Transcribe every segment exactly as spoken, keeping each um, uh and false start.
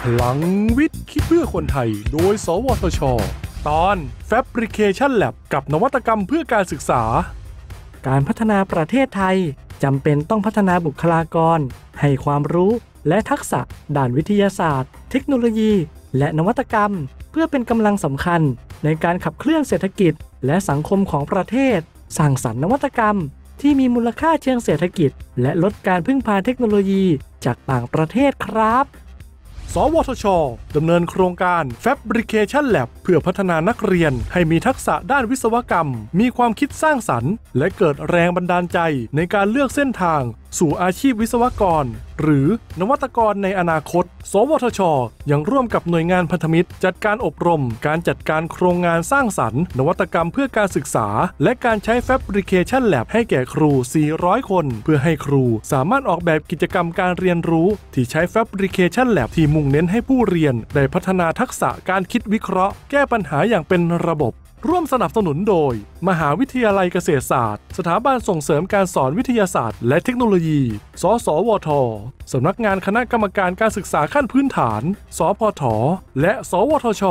พลังวิทย์คิดเพื่อคนไทยโดยสวทช.ตอน Fabrication Lab กับนวัตกรรมเพื่อการศึกษาการพัฒนาประเทศไทยจำเป็นต้องพัฒนาบุคลากรให้ความรู้และทักษะด้านวิทยาศาสตร์เทคโนโลยีและนวัตกรรมเพื่อเป็นกำลังสำคัญในการขับเคลื่อนเศรษฐกิจและสังคมของประเทศสร้างสรรค์นวัตกรรมที่มีมูลค่าเชิงเศรษฐกิจและลดการพึ่งพาเทคโนโลยีจากต่างประเทศครับสวทช.ดำเนินโครงการ Fabrication Lab เพื่อพัฒนานักเรียนให้มีทักษะด้านวิศวกรรมมีความคิดสร้างสรรค์และเกิดแรงบันดาลใจในการเลือกเส้นทางสู่อาชีพวิศวกรหรือนวัตกรในอนาคตสวทช.ยังร่วมกับหน่วยงานพันธมิตรจัดการอบรมการจัดการโครงงานสร้างสรรค์นวัตกรรมเพื่อการศึกษาและการใช้ Fabrication Lab ให้แก่ครู สี่ร้อย คนเพื่อให้ครูสามารถออกแบบกิจกรรมการเรียนรู้ที่ใช้ Fabrication Lab ที่มุ่งเน้นให้ผู้เรียนได้พัฒนาทักษะการคิดวิเคราะห์แก้ปัญหาอย่างเป็นระบบร่วมสนับสนุนโดยมหาวิทยาลัยเกษตรศาสตร์สถาบันส่งเสริมการสอนวิทยาศาสตร์และเทคโนโลยีสสวท.สำนักงานคณะกรรมการการศึกษาขั้นพื้นฐานสพท.และสวทช.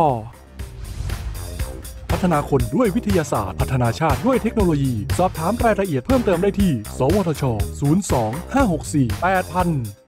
พัฒนาคนด้วยวิทยาศาสตร์พัฒนาชาติด้วยเทคโนโลยีสอบถามรายละเอียดเพิ่มเติมได้ที่สวทช. ศูนย์ สอง ห้า หก สี่ แปด ศูนย์ ศูนย์